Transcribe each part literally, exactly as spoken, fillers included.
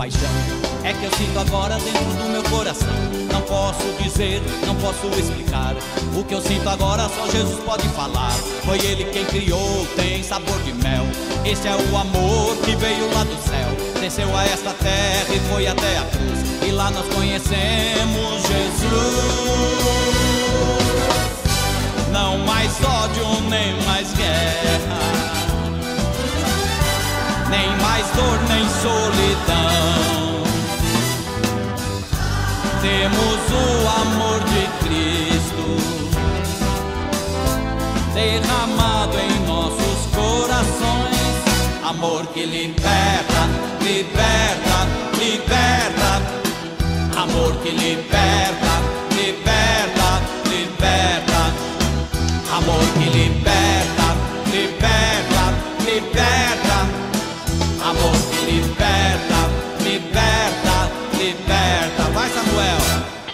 paixão é que eu sinto agora dentro do meu coração. Não posso dizer, não posso explicar. O que eu sinto agora só Jesus pode falar. Foi Ele quem criou, tem sabor de mel. Esse é o amor que veio lá do céu, desceu a esta terra e foi até a cruz. E lá nós conhecemos Jesus. Não mais ódio, nem mais guerra, nem mais dor, nem solidão. Temos o amor de Cristo derramado em nossos corações. Amor que liberta, liberta, liberta. Amor que liberta, liberta, liberta. Amor que liberta, liberta, liberta. Amor que liberta, liberta, liberta. Vai, Samuel.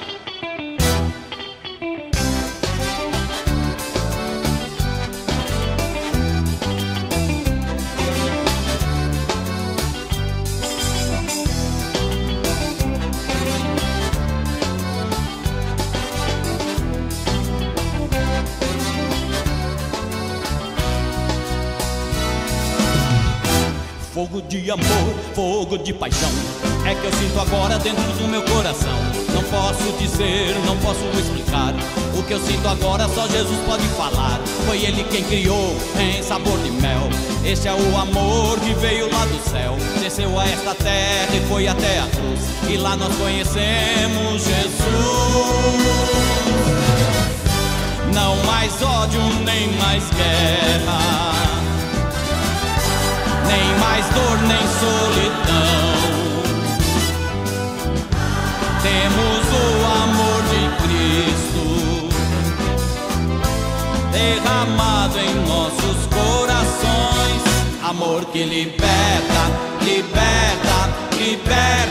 Fogo de amor, fogo de paixão é que eu sinto agora dentro do meu coração. Não posso dizer, não posso explicar. O que eu sinto agora só Jesus pode falar. Foi Ele quem criou, tem sabor de mel. Esse é o amor que veio lá do céu, desceu a esta terra e foi até a cruz. E lá nós conhecemos Jesus. Não mais ódio, nem mais guerra, nem mais dor, nem solidão. Temos o amor de Cristo derramado em nossos corações. Amor que liberta, liberta, liberta.